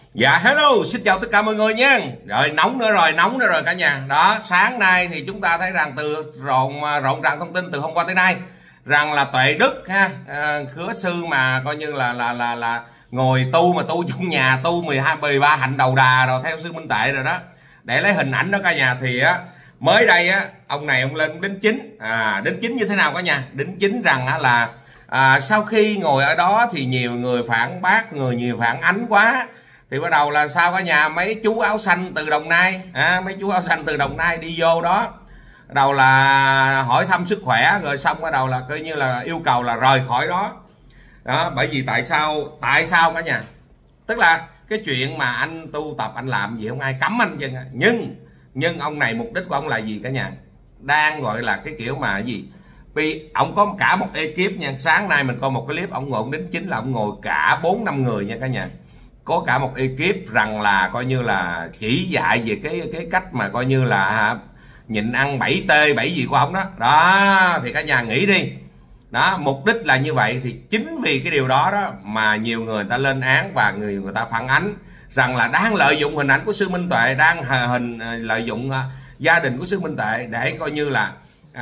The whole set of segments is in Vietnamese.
Dạ hello, xin chào tất cả mọi người nha. Rồi nóng nữa rồi cả nhà. Đó, sáng nay thì chúng ta thấy rằng từ rộn ràng thông tin từ hôm qua tới nay rằng là Tuệ Đức ha, khứa sư mà coi như là ngồi tu trong nhà tu 13 hạnh đầu đà rồi theo sư Minh Tệ rồi đó. Để lấy hình ảnh đó cả nhà thì á mới đây á ông này ông lên đính chính. Đính chính như thế nào cả nhà? Đính chính rằng á là sau khi ngồi ở đó thì nhiều người phản bác, nhiều phản ánh quá. Thì bắt đầu là sao cả nhà, mấy chú áo xanh từ Đồng Nai, mấy chú áo xanh từ Đồng Nai đi vô đó, bắt đầu là hỏi thăm sức khỏe, rồi xong bắt đầu là coi như là yêu cầu là rời khỏi đó. Đó, bởi vì tại sao cả nhà? Tức là cái chuyện mà anh tu tập anh làm gì không ai cấm anh chứ, nhưng ông này mục đích của ông là gì cả nhà? Đang gọi là cái kiểu mà cái gì? Vì ông có cả một ekip nha. Sáng nay mình coi một cái clip ông ngồi đính chính là ông ngồi cả 4-5 người nha cả nhà. Có cả một ekip rằng là coi như là chỉ dạy về cái cách mà coi như là nhịn ăn 7T 7 gì của ông đó. Đó thì cả nhà nghĩ đi. Đó, mục đích là như vậy. Thì chính vì cái điều đó đó mà nhiều người ta lên án và người ta phản ánh rằng là đang lợi dụng hình ảnh của sư Minh Tuệ, đang lợi dụng gia đình của sư Minh Tuệ để coi như là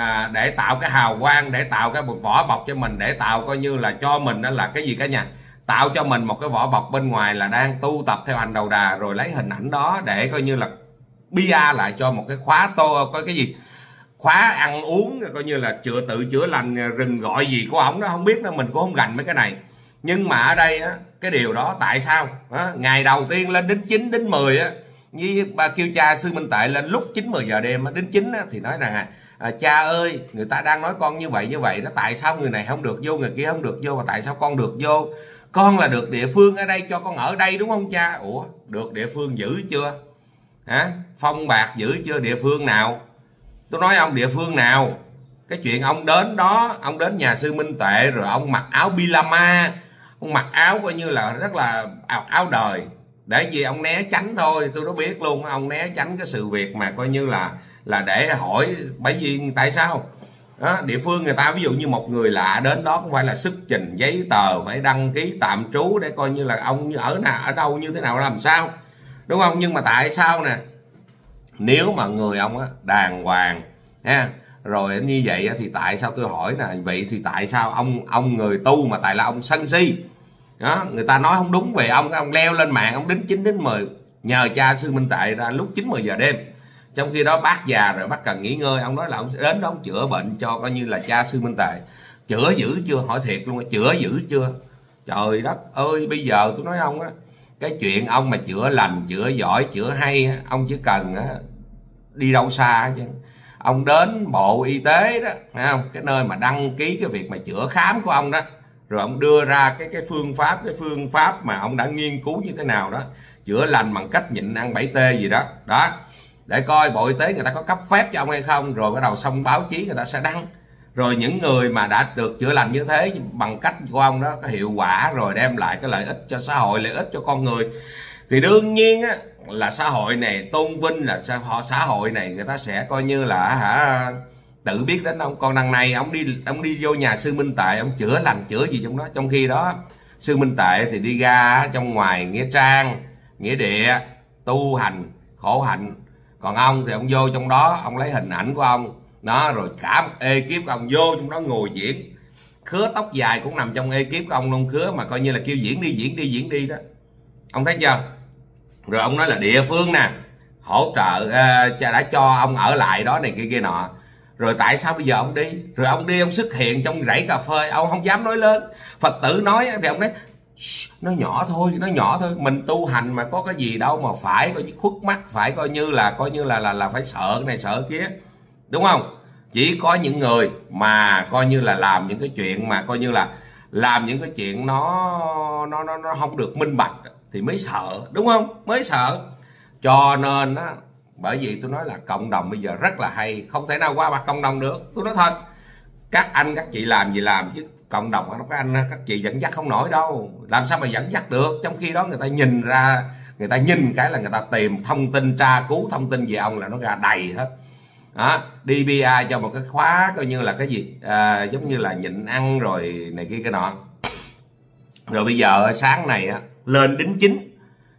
để tạo cái hào quang, để tạo cái vỏ bọc cho mình, để tạo coi như là cho mình đó là cái gì cả nhà, tạo cho mình một cái vỏ bọc bên ngoài là đang tu tập theo hành đầu đà, rồi lấy hình ảnh đó để coi như là bia lại cho một cái khóa có cái gì khóa ăn uống, coi như là tự chữa lành rừng gọi gì của ổng đó, không biết nữa, mình cũng không gành mấy cái này. Nhưng mà ở đây á, cái điều đó tại sao ngày đầu tiên lên đính 9 đến 10 á, với ba kêu cha sư Minh Tệ lên lúc 9-10 giờ đêm đính 9 á, thì nói rằng cha ơi, người ta đang nói con như vậy đó, tại sao người này không được vô, người kia không được vô, mà tại sao con được vô? Con là được địa phương ở đây cho con ở đây đúng không cha? Ủa, được địa phương giữ chưa? Phong bạc giữ chưa? Địa phương nào? Tôi nói ông địa phương nào? Cái chuyện ông đến đó, ông đến nhà sư Minh Tuệ rồi ông mặc áo Bilama, ông mặc áo coi như là rất là áo đời, để gì ông né tránh thôi. Tôi đã biết luôn, ông né tránh cái sự việc mà coi như là để hỏi. Bởi vì tại sao đó, địa phương người ta ví dụ như một người lạ đến đó cũng phải là xuất trình giấy tờ, phải đăng ký tạm trú để coi như là ông như ở đâu như thế nào làm sao, đúng không? Nhưng mà tại sao nè, nếu mà người ông á đàng hoàng ha, rồi như vậy thì tại sao, tôi hỏi nè, vậy thì tại sao ông người tu mà tại là ông sân si đó? Người ta nói không đúng về ông leo lên mạng ông đính 9 đến 10 nhờ cha sư Minh Tệ ra lúc 9-10 giờ đêm, trong khi đó bác già rồi, bác cần nghỉ ngơi. Ông nói là ông đến đó ông chữa bệnh cho coi như là cha sư Minh Tệ. Chữa dữ chưa? Hỏi thiệt luôn, chữa dữ chưa? Trời đất ơi, bây giờ tôi nói ông á, cái chuyện ông mà chữa lành, chữa giỏi, chữa hay, ông chỉ cần đi đâu xa chứ. Ông đến Bộ Y tế đó, thấy không? Cái nơi mà đăng ký cái việc mà chữa khám của ông đó, rồi ông đưa ra cái phương pháp mà ông đã nghiên cứu như thế nào đó, chữa lành bằng cách nhịn ăn 7T gì đó. Đó, để coi Bộ Y tế người ta có cấp phép cho ông hay không, rồi bắt đầu xong báo chí người ta sẽ đăng. Rồi những người mà đã được chữa lành như thế bằng cách của ông đó có hiệu quả, rồi đem lại cái lợi ích cho xã hội, lợi ích cho con người, thì đương nhiên á là xã hội này tôn vinh, là xã hội này người ta sẽ coi như là tự biết đến ông. Còn đằng này ông đi vô nhà sư Minh Tệ ông chữa lành chữa gì trong đó, trong khi đó sư Minh Tệ thì đi ra trong ngoài nghĩa trang nghĩa địa tu hành khổ hạnh, còn ông thì ông vô trong đó ông lấy hình ảnh của ông đó, rồi cả một ekip của ông vô trong đó ngồi diễn. Khứa tóc dài cũng nằm trong ekip của ông luôn, Khứa mà coi như là kêu diễn đi đó, ông thấy chưa? Rồi ông nói là địa phương nè hỗ trợ đã cho ông ở lại đó này kia nọ. Rồi tại sao bây giờ ông đi? Rồi ông đi ông xuất hiện trong rẫy cà phê, ông không dám nói lớn. Phật tử nói thì ông nói nó nhỏ thôi, mình tu hành mà có cái gì đâu mà phải coi như khuất mắt, phải coi như là phải sợ cái này sợ kia, đúng không? Chỉ có những người mà coi như là làm những cái chuyện mà coi như là làm những cái chuyện nó không được minh bạch thì mới sợ, đúng không? Mới sợ. Cho nên á, bởi vì tôi nói là cộng đồng bây giờ rất là hay, không thể nào qua mặt cộng đồng được. Tôi nói thật, các anh các chị làm gì làm, chứ cộng đồng các anh các chị dẫn dắt không nổi đâu. Làm sao mà dẫn dắt được? Trong khi đó người ta nhìn ra, người ta nhìn cái là người ta tìm thông tin, tra cứu thông tin về ông là nó ra đầy hết đó. DBI cho một cái khóa coi như là cái gì giống như là nhịn ăn rồi này kia cái nọ. Rồi bây giờ sáng này lên đính chính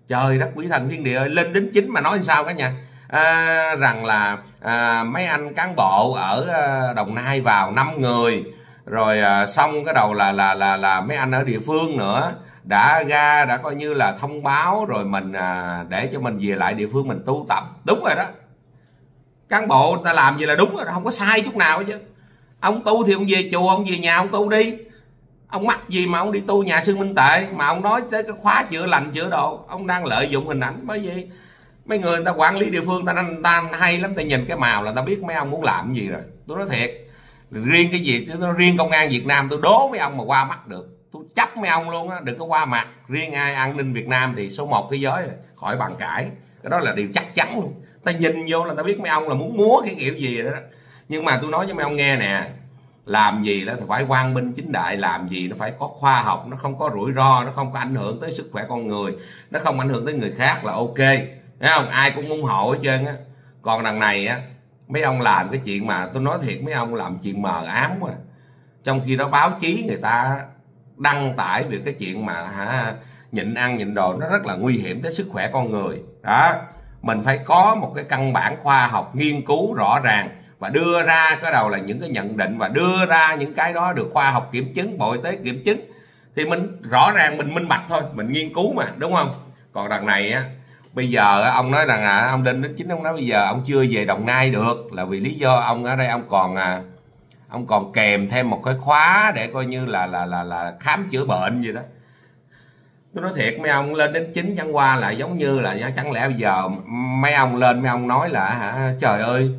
Trời đất quỷ thần thiên địa ơi, lên đính chính mà nói sao cả nhà. Rằng là mấy anh cán bộ ở Đồng Nai vào 5 người, rồi xong cái đầu là mấy anh ở địa phương nữa đã ra, đã coi như là thông báo rồi mình để cho mình về lại địa phương mình tu tập. Đúng rồi đó, cán bộ người ta làm gì là đúng rồi, không có sai chút nào hết chứ. Ông tu thì ông về chùa, ông về nhà ông tu đi, ông mắc gì mà ông đi tu nhà sư Minh Tệ mà ông nói tới cái khóa chữa lành chữa độ. Ông đang lợi dụng hình ảnh. Bởi vì mấy người ta quản lý địa phương ta hay lắm, ta nhìn cái màu là ta biết mấy ông muốn làm cái gì rồi. Tôi nói thiệt, riêng cái gì riêng công an Việt Nam tôi đố mấy ông mà qua mắt được, tôi chấp mấy ông luôn á, đừng có qua mặt. Riêng an ninh Việt Nam thì số 1 thế giới rồi, khỏi bàn cãi, cái đó là điều chắc chắn luôn. Ta nhìn vô là ta biết mấy ông là muốn múa cái kiểu gì rồi đó. Nhưng mà tôi nói cho mấy ông nghe nè, làm gì đó thì phải quang minh chính đại, làm gì nó phải có khoa học, nó không có rủi ro, nó không có ảnh hưởng tới sức khỏe con người, nó không ảnh hưởng tới người khác là ok, thấy không? Ai cũng ủng hộ hết trơn á. Còn đằng này á, mấy ông làm cái chuyện mà tôi nói thiệt, mấy ông làm chuyện mờ ám quá. Trong khi đó báo chí người ta đăng tải về cái chuyện mà nhịn ăn nhịn đồ nó rất là nguy hiểm tới sức khỏe con người đó. Mình phải có một cái căn bản khoa học nghiên cứu rõ ràng và đưa ra cái đầu là những cái nhận định và đưa ra những cái đó được khoa học kiểm chứng, Bộ Y tế kiểm chứng thì mình rõ ràng, mình minh bạch thôi, mình nghiên cứu mà, đúng không? Còn đằng này á, bây giờ ông nói rằng là ông Đinh Đức Chính ông nói bây giờ ông chưa về Đồng Nai được là vì lý do ông ở đây ông còn kèm thêm một cái khóa để coi như là khám chữa bệnh gì đó. Tôi nói thiệt, mấy ông lên đến chính chẳng qua là giống như là chẳng lẽ bây giờ mấy ông lên mấy ông nói là trời ơi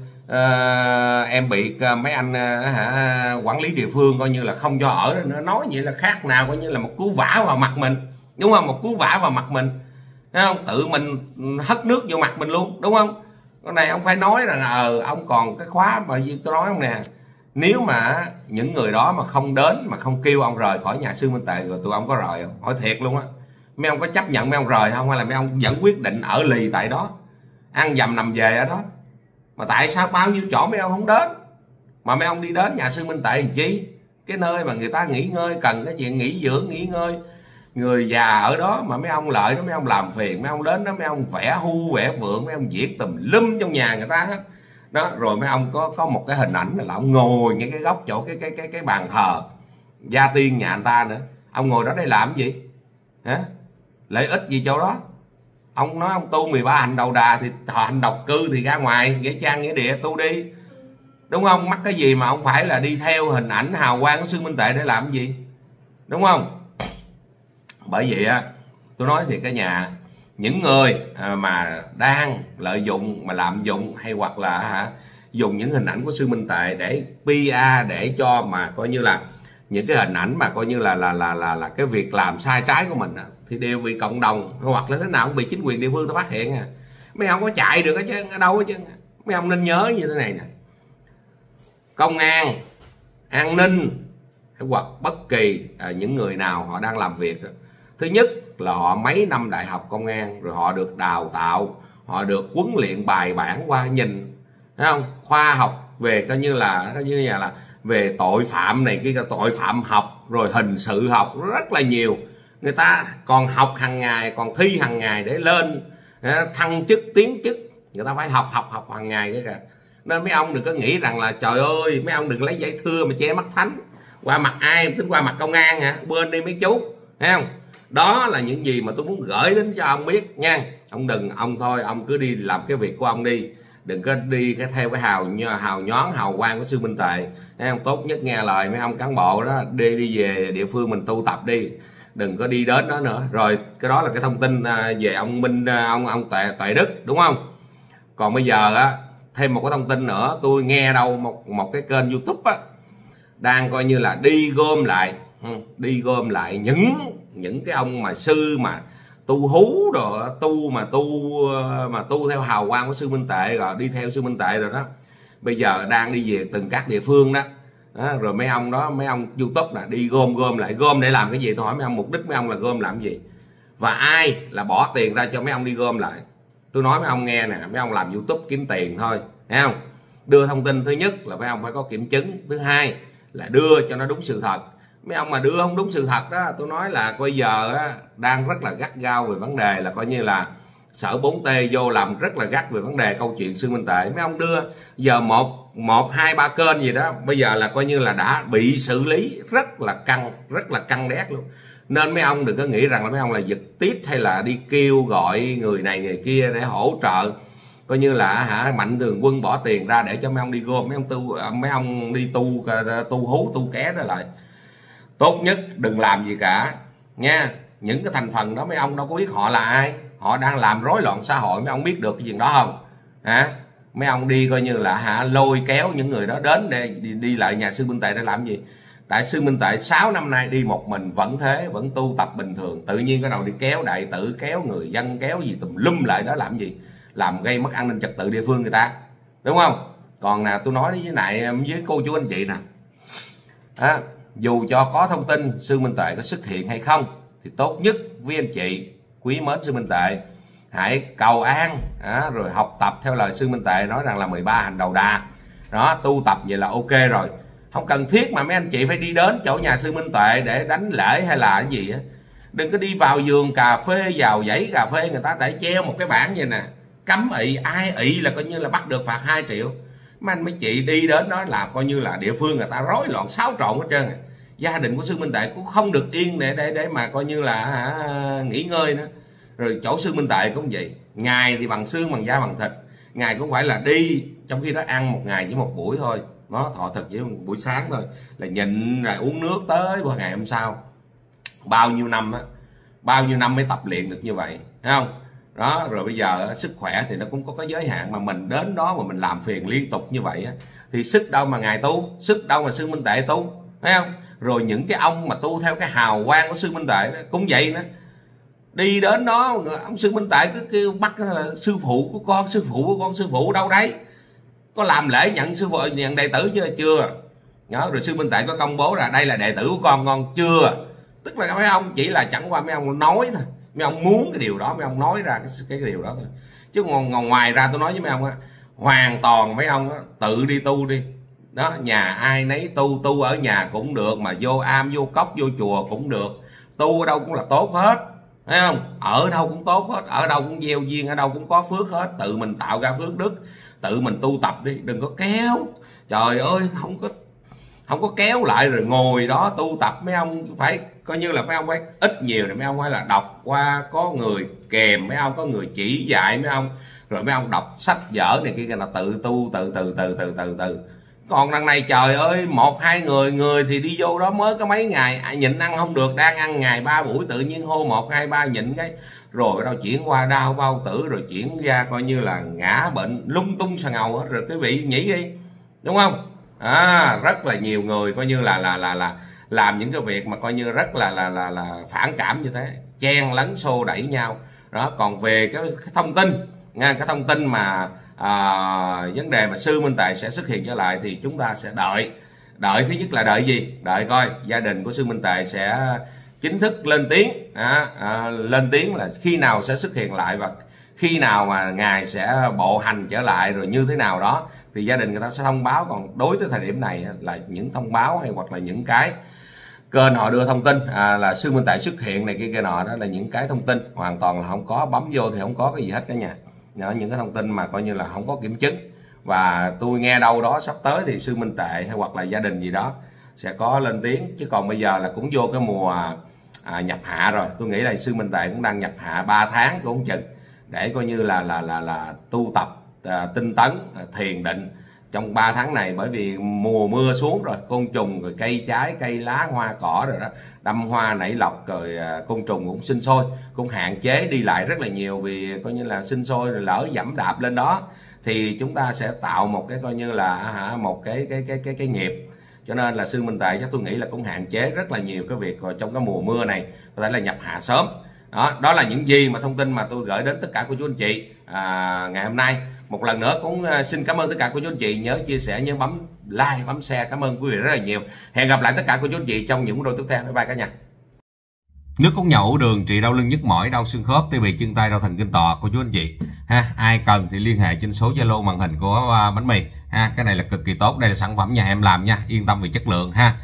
em bị mấy anh quản lý địa phương coi như là không cho ở đó nữa. Nói vậy là khác nào coi như là một cú vả vào mặt mình, đúng không? Một cú vả vào mặt mình, thấy không? Tự mình hất nước vô mặt mình luôn, đúng không? Cái này ông phải nói là ông còn cái khóa mà gì tôi nói không nè. Nếu mà những người đó mà không đến, mà không kêu ông rời khỏi nhà sư Minh Tệ rồi tụi ông có rời không? Hỏi thiệt luôn á. Mấy ông có chấp nhận mấy ông rời không, hay là mấy ông vẫn quyết định ở lì tại đó, ăn dầm nằm về ở đó? Mà tại sao bao nhiêu chỗ mấy ông không đến, mà mấy ông đi đến nhà sư Minh Tệ làm chi? Cái nơi mà người ta nghỉ ngơi, cần cái chuyện nghỉ dưỡng nghỉ ngơi, người già ở đó, mà mấy ông lợi đó, mấy ông làm phiền, mấy ông đến đó mấy ông vẽ hu vẽ vượng, mấy ông viết tùm lum trong nhà người ta hết đó. Rồi mấy ông có một cái hình ảnh là ông ngồi ngay cái góc chỗ cái bàn thờ gia tiên nhà người ta nữa. Ông ngồi đó để làm cái gì hả? Lợi ích gì chỗ đó? Ông nói ông tu 13 hành đầu đà thì hành độc cư thì ra ngoài nghĩa trang nghĩa địa tu đi, đúng không? Mắc cái gì mà ông phải là đi theo hình ảnh hào quang của sư Minh Tệ để làm cái gì, đúng không? Bởi vậy á, tôi nói thì cả nhà, những người mà đang lợi dụng mà lạm dụng hay hoặc là dùng những hình ảnh của sư Minh Tệ để PR, để cho mà coi như là những cái hình ảnh mà coi như là cái việc làm sai trái của mình thì đều bị cộng đồng hoặc là thế nào cũng bị chính quyền địa phương ta phát hiện. Mấy ông có chạy được chứ ở đâu hết chứ. Mấy ông nên nhớ như thế này nè, công an, an ninh hoặc bất kỳ những người nào họ đang làm việc, thứ nhất là họ mấy năm đại học công an rồi, họ được đào tạo, họ được huấn luyện bài bản qua nhìn, thấy không? Khoa học về coi như là về tội phạm này kia, tội phạm học rồi hình sự học rất là nhiều. Người ta còn học hàng ngày, còn thi hàng ngày để lên thăng chức tiến chức, người ta phải học hàng ngày cái kìa. Nên mấy ông đừng có nghĩ rằng là trời ơi, mấy ông đừng lấy giấy thưa mà che mắt thánh. Qua mặt ai? Tính qua mặt công an hả? Bên đi mấy chú, thấy không? Đó là những gì mà tôi muốn gửi đến cho ông biết nha. Ông thôi, ông cứ đi làm cái việc của ông đi, đừng có đi theo cái hào nhoáng hào quang của sư Minh Tệ. Thấy không? Tốt nhất nghe lời mấy ông cán bộ đó, đi về địa phương mình tu tập đi, đừng có đi đến đó nữa. Rồi cái đó là cái thông tin về ông ông Tuệ Đức, đúng không? Còn bây giờ á, thêm một cái thông tin nữa, tôi nghe đâu một cái kênh YouTube á đang coi như là đi gom lại những cái ông mà sư mà tu hú rồi tu theo hào quang của sư Minh Tệ, rồi đi theo sư Minh Tệ rồi đó, bây giờ đang đi về từng các địa phương đó. Rồi mấy ông YouTube là đi gom lại, gom để làm cái gì? Tôi hỏi mấy ông, mục đích mấy ông là gom làm cái gì, và ai là bỏ tiền ra cho mấy ông đi gom lại? Tôi nói mấy ông nghe nè, mấy ông làm YouTube kiếm tiền thôi, thấy không? Đưa thông tin, thứ nhất là mấy ông phải có kiểm chứng, thứ hai là đưa cho nó đúng sự thật. Mấy ông mà đưa không đúng sự thật đó, tôi nói là bây giờ á, đang rất là gắt gao về vấn đề là coi như là sở 4T vô làm rất là gắt về vấn đề câu chuyện xương minh tệ. Mấy ông đưa giờ một hai ba kênh gì đó bây giờ là coi như là đã bị xử lý rất là căng đét luôn. Nên mấy ông đừng có nghĩ rằng là mấy ông là giật tít hay là đi kêu gọi người này người kia để hỗ trợ, coi như là Mạnh Thường Quân bỏ tiền ra để cho mấy ông đi gom, mấy ông đi tu hú tu ké đó lại. Tốt nhất đừng làm gì cả nha. Những cái thành phần đó mấy ông đâu có biết họ là ai, họ đang làm rối loạn xã hội, mấy ông biết được cái chuyện đó không hả? Mấy ông đi coi như là lôi kéo những người đó đến để đi lại nhà sư Minh Tệ để làm gì? Tại sư Minh Tệ 6 năm nay đi một mình vẫn thế, vẫn tu tập bình thường, tự nhiên cái đầu đi kéo đại tử, kéo người dân, kéo gì tùm lum lại đó làm gì? Làm gây mất an ninh trật tự địa phương người ta, đúng không? Còn nè, tôi nói với lại với cô chú anh chị nè, dù cho có thông tin sư Minh Tệ có xuất hiện hay không thì tốt nhất với anh chị quý mến sư Minh Tệ hãy cầu an rồi học tập theo lời sư Minh Tệ nói rằng là 13 hành đầu đà đó, tu tập vậy là ok rồi. Không cần thiết mà mấy anh chị phải đi đến chỗ nhà sư Minh Tệ để đánh lễ hay là cái gì á. Đừng có đi vào vườn cà phê, vào dãy cà phê người ta để treo một cái bảng vậy nè, cấm ị, ai ị là coi như là bắt được phạt 2 triệu. Mấy anh mấy chị đi đến đó là coi như là địa phương người ta rối loạn xáo trộn hết trơn. Gia đình của sư Minh Tệ cũng không được yên để mà coi như là nghỉ ngơi nữa. Rồi chỗ sư Minh Tệ cũng vậy, ngày thì bằng xương bằng da bằng thịt, ngày cũng phải là đi, trong khi đó ăn một ngày chỉ một buổi thôi, nó thọ thực chỉ một buổi sáng thôi là nhịn rồi uống nước tới ngày hôm sau. Bao nhiêu năm mới tập luyện được như vậy, thấy không? Đó, rồi bây giờ sức khỏe thì nó cũng có cái giới hạn, mà mình đến đó mà mình làm phiền liên tục như vậy thì sức đâu mà ngài tu, sức đâu mà sư Minh Tệ tu, thấy không? Rồi những cái ông mà tu theo cái hào quang của sư Minh Tệ đó, cũng vậy nữa. Đi đến đó ông sư Minh Tệ cứ kêu bắt là sư phụ của con, sư phụ đâu đấy, có làm lễ nhận sư phụ, nhận đệ tử chưa? Đó, rồi sư Minh Tệ có công bố là đây là đệ tử của con chưa? Tức là mấy ông chỉ là chẳng qua mấy ông nói thôi, mấy ông muốn cái điều đó mấy ông nói ra cái điều đó thôi, chứ ngoài ra tôi nói với mấy ông hoàn toàn mấy ông tự đi tu đi đó, nhà ai nấy tu ở nhà cũng được, mà vô am vô cốc vô chùa cũng được, tu ở đâu cũng là tốt hết, thấy không? Ở đâu cũng tốt hết, ở đâu cũng gieo duyên, ở đâu cũng có phước hết, tự mình tạo ra phước đức, tự mình tu tập đi, đừng có kéo. Trời ơi, không có kéo lại rồi ngồi đó tu tập. Mấy ông phải coi như là mấy ông phải ít nhiều thì mấy ông phải là đọc qua, có người kèm mấy ông, có người chỉ dạy mấy ông, rồi mấy ông đọc sách vở này kia là tự tu từ. Còn đằng này trời ơi, 1-2 người thì đi vô đó mới có mấy ngày nhịn ăn không được, đang ăn ngày 3 buổi tự nhiên hô 1-2-3 nhịn cái rồi đâu chuyển qua đau bao tử, rồi chuyển ra coi như là ngã bệnh lung tung xà ngầu hết. Rồi quý vị nghĩ đi, đúng không? Rất là nhiều người coi như là làm những cái việc mà coi như rất là phản cảm như thế, chen lấn xô đẩy nhau đó. Còn về cái thông tin nha, cái thông tin mà vấn đề mà sư Minh Tệ sẽ xuất hiện trở lại thì chúng ta sẽ đợi thứ nhất là đợi gì? Đợi coi gia đình của sư Minh Tệ sẽ chính thức lên tiếng, lên tiếng là khi nào sẽ xuất hiện lại và khi nào mà ngài sẽ bộ hành trở lại rồi như thế nào đó thì gia đình người ta sẽ thông báo. Còn đối tới thời điểm này là những thông báo hay hoặc là những cái kênh họ đưa thông tin là sư Minh Tệ xuất hiện này kia nọ, đó là những cái thông tin hoàn toàn là không có, bấm vô thì không có cái gì hết cả nhà. Đó, những cái thông tin mà coi như là không có kiểm chứng. Và tôi nghe đâu đó sắp tới thì sư Minh Tệ hay hoặc là gia đình gì đó sẽ có lên tiếng, chứ còn bây giờ là cũng vô cái mùa nhập hạ rồi. Tôi nghĩ là sư Minh Tệ cũng đang nhập hạ 3 tháng cũng chừng, để coi như là tu tập tinh tấn thiền định trong 3 tháng này. Bởi vì mùa mưa xuống rồi, côn trùng rồi cây trái cây lá hoa cỏ rồi đó đâm hoa nảy lọc, rồi côn trùng cũng sinh sôi, cũng hạn chế đi lại rất là nhiều. Vì coi như là sinh sôi rồi lỡ dẫm đạp lên đó thì chúng ta sẽ tạo một cái coi như là một cái nghiệp. Cho nên là sư Minh Tệ chắc tôi nghĩ là cũng hạn chế rất là nhiều cái việc rồi trong cái mùa mưa này có thể là nhập hạ sớm. Đó là những gì mà thông tin mà tôi gửi đến tất cả cô chú anh chị ngày hôm nay. Một lần nữa cũng xin cảm ơn tất cả cô chú anh chị, nhớ chia sẻ, nhớ bấm like, bấm share. Cảm ơn quý vị rất là nhiều. Hẹn gặp lại tất cả cô chú anh chị trong những video tiếp theo. Bye bye cả nhà. Nước cốt nhậu đường trị đau lưng nhức mỏi, đau xương khớp, tê bì chân tay, đau thần kinh tọa cô chú anh chị ha. Ai cần thì liên hệ trên số Zalo màn hình của bánh mì ha. Cái này là cực kỳ tốt, đây là sản phẩm nhà em làm nha, yên tâm về chất lượng ha.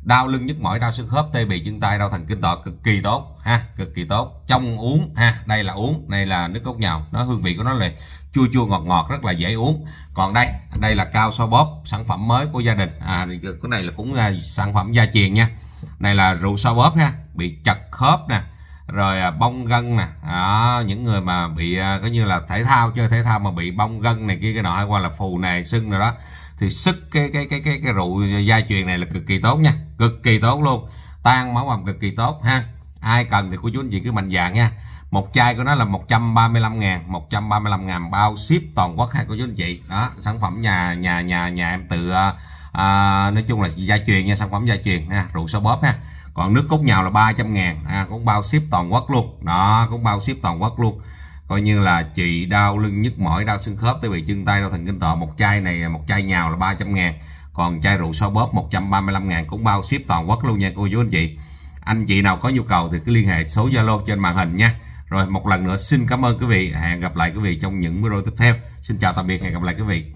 đau lưng nhức mỏi đau xương khớp tê bì chân tay đau thần kinh tọa cực kỳ tốt ha, cực kỳ tốt. Trong uống ha, đây là uống, đây là nước cốt nhào, nó hương vị của nó là chua chua ngọt ngọt rất là dễ uống. Còn đây là cao xoa bóp, sản phẩm mới của gia đình. Cái này là cũng là sản phẩm gia truyền nha. Này là rượu xoa bóp ha, bị chật khớp nè, rồi bong gân nè, những người mà bị coi như là thể thao, chơi thể thao mà bị bong gân này kia cái nọ, hay qua là phù nề sưng rồi đó, thì sức cái rượu gia truyền này là cực kỳ tốt nha, cực kỳ tốt luôn, tan máu ẩm cực kỳ tốt ha. Ai cần thì cô chú anh chị cứ mạnh dạn nha. Một chai của nó là 135.000 bao ship toàn quốc ha cô chú anh chị. Đó, sản phẩm nhà em tự nói chung là gia truyền nha, sản phẩm gia truyền ha, rượu xoa bóp ha. Còn nước cốt nhào là 300.000 cũng bao ship toàn quốc luôn. Đó, cũng bao ship toàn quốc luôn. Coi như là chị đau lưng nhức mỏi đau xương khớp tê bì chân tay đau thần kinh tọa, một chai này, một chai nhào là 300.000, còn chai rượu xoa bóp 135.000 cũng bao ship toàn quốc luôn nha cô chú anh chị. Anh chị nào có nhu cầu thì cứ liên hệ số Zalo trên màn hình nha. Rồi một lần nữa xin cảm ơn quý vị, hẹn gặp lại quý vị trong những video tiếp theo. Xin chào tạm biệt, hẹn gặp lại quý vị.